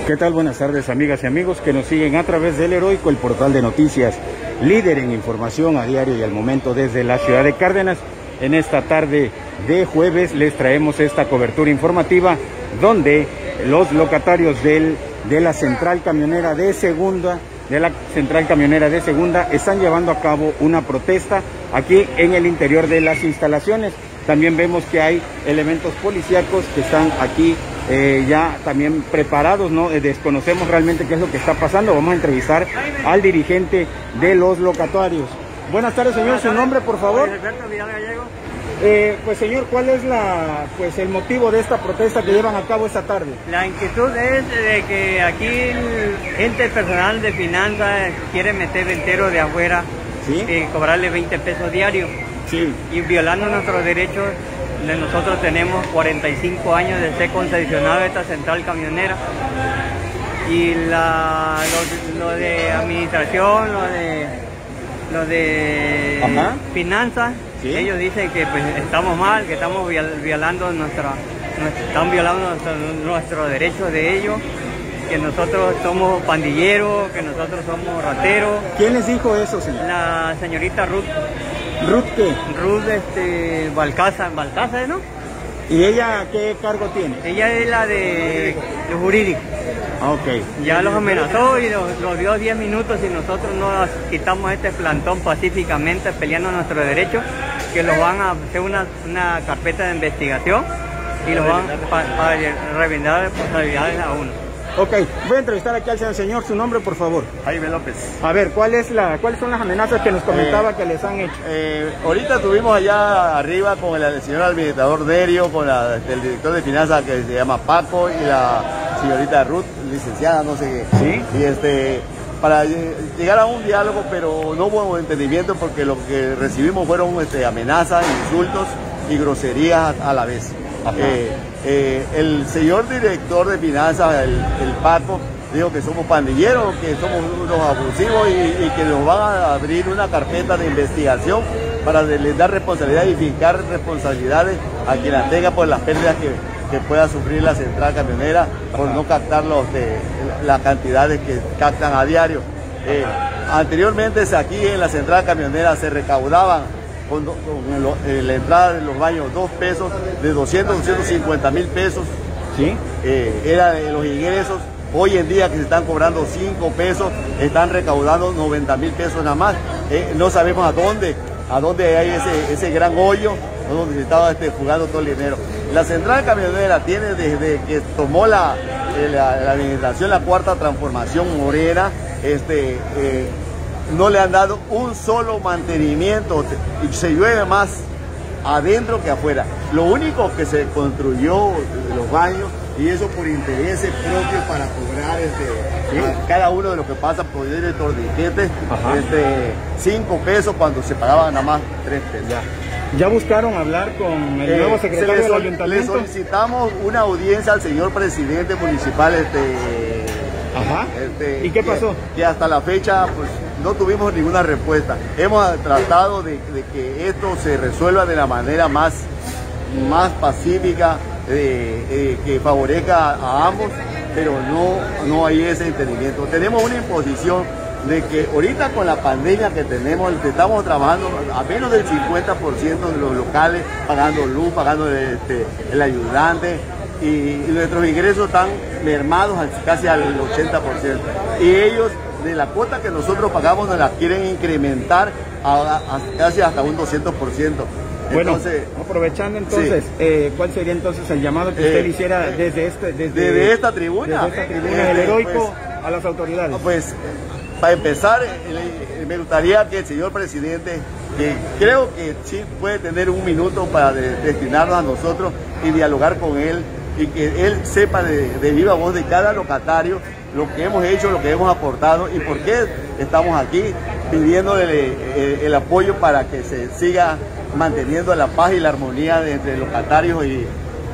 ¿Qué tal? Buenas tardes, amigas y amigos que nos siguen a través del Heroico, el portal de noticias líder en información a diario y al momento desde la ciudad de Cárdenas. En esta tarde de jueves les traemos esta cobertura informativa donde los locatarios de la central camionera de segunda están llevando a cabo una protesta aquí en el interior de las instalaciones. También vemos que hay elementos policíacos que están aquí ya también preparados, ¿no? Desconocemos realmente qué es lo que está pasando. Vamos a entrevistar al dirigente de los locatarios. Buenas tardes, señor. ¿Su nombre, por favor? Alberto Vidal Gallego. Pues, señor, ¿cuál es el motivo de esta protesta que llevan a cabo esta tarde? La inquietud es de que aquí gente personal de finanzas quiere meter entero de afuera, ¿sí? Y cobrarle 20 pesos diarios. Sí. Y violando nuestros derechos. Nosotros tenemos 45 años de ser concesionado de esta central camionera. Y lo de administración, lo de Ajá. finanzas, ¿sí? Ellos dicen que pues estamos mal, que estamos violando nuestros derechos de ellos, que nosotros somos pandilleros, que nosotros somos rateros. ¿Quién les dijo eso, señor? La señorita Ruth. ¿Ruth qué? Ruth Balcázar, ¿no? ¿Y ella qué cargo tiene? Ella es la de jurídico. Ah, ok. Ya los amenazó y los dio 10 minutos y nosotros no quitamos este plantón pacíficamente peleando nuestros derechos, que los van a hacer una carpeta de investigación y los van para reventar responsabilidades a uno. Ok, voy a entrevistar aquí al señor. ¿Su nombre, por favor? Jaime López. A ver, ¿cuáles son las amenazas que nos comentaba que les han hecho? Ahorita estuvimos allá arriba con el señor administrador Derio, con el director de finanzas que se llama Paco y la señorita Ruth, licenciada, no sé qué. ¿Sí? Y para llegar a un diálogo, pero no hubo entendimiento porque lo que recibimos fueron amenazas, insultos y groserías a la vez. El señor director de finanzas, el Paco, dijo que somos pandilleros, que somos unos abusivos y que nos van a abrir una carpeta de investigación para les dar responsabilidad y fijar responsabilidades a quien las tenga por las pérdidas que pueda sufrir la central camionera por no captar las cantidades que captan a diario. Anteriormente aquí en la central camionera se recaudaban con la entrada de los baños 2 pesos, de 250 mil pesos, ¿sí? Era los ingresos. Hoy en día que se están cobrando 5 pesos, están recaudando 90 mil pesos nada más. No sabemos a dónde hay ese gran hoyo donde se estaba fugando todo el dinero. La central camionera tiene desde que tomó la administración, la cuarta transformación Morena, no le han dado un solo mantenimiento y se llueve más adentro que afuera. Lo único que se construyó los baños, y eso por intereses propios para cobrar a cada uno de los que pasa por el torniquete 5 pesos cuando se pagaban nada más 3 pesos. ¿Ya buscaron hablar con el nuevo secretario del ayuntamiento? Le solicitamos una audiencia al señor presidente municipal. Ajá. ¿Y qué pasó? Que hasta la fecha pues no tuvimos ninguna respuesta. Hemos tratado de que esto se resuelva de la manera más pacífica, que favorezca a ambos, pero no hay ese entendimiento. Tenemos una imposición de que ahorita con la pandemia que tenemos, estamos trabajando a menos del 50% de los locales, pagando luz, pagando el ayudante, y nuestros ingresos están mermados casi al 80%. Y ellos, de la cuota que nosotros pagamos, nos la quieren incrementar casi hasta un 200%. Bueno, entonces, aprovechando entonces, sí. ¿Cuál sería entonces el llamado que usted hiciera desde esta tribuna? Desde esta tribuna del Heroico pues, a las autoridades. Pues, para empezar, me gustaría que el señor presidente, que creo que sí puede tener un minuto para destinarnos a nosotros y dialogar con él, y que él sepa de viva voz de cada locatario lo que hemos hecho, lo que hemos aportado y por qué estamos aquí pidiéndole el apoyo para que se siga manteniendo la paz y la armonía entre los locatarios y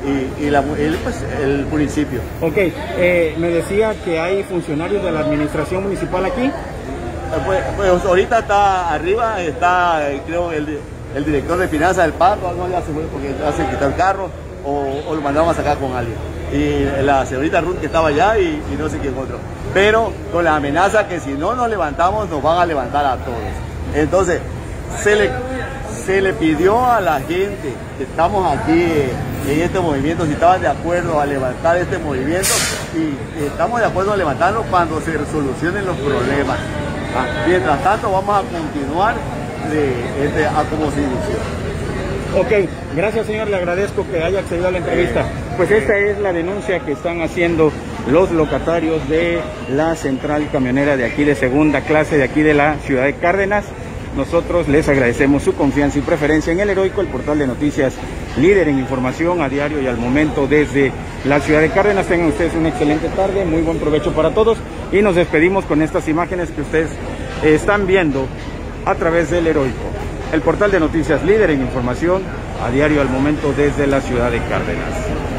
el municipio. Ok, me decía que hay funcionarios de la administración municipal aquí. Pues ahorita está arriba, creo el director de finanzas del Paco, no le hace porque hace quitar el carro o lo mandamos a sacar con alguien. y la señorita Ruth que estaba allá y no sé quién otro. Pero con la amenaza que si no nos levantamos nos van a levantar a todos. Entonces se le pidió a la gente que estamos aquí en este movimiento si estaban de acuerdo a levantar este movimiento, y estamos de acuerdo a levantarlo cuando se solucionen los problemas. Mientras tanto vamos a continuar a como se inició. Ok, gracias señor, le agradezco que haya accedido a la entrevista. Pues esta es la denuncia que están haciendo los locatarios de la central camionera de aquí de segunda clase, de aquí de la ciudad de Cárdenas. Nosotros les agradecemos su confianza y preferencia en El Heroico, el portal de noticias líder en información a diario y al momento desde la ciudad de Cárdenas. Tengan ustedes una excelente tarde, muy buen provecho para todos y nos despedimos con estas imágenes que ustedes están viendo a través del Heroico, el portal de noticias líder en información a diario al momento desde la ciudad de Cárdenas.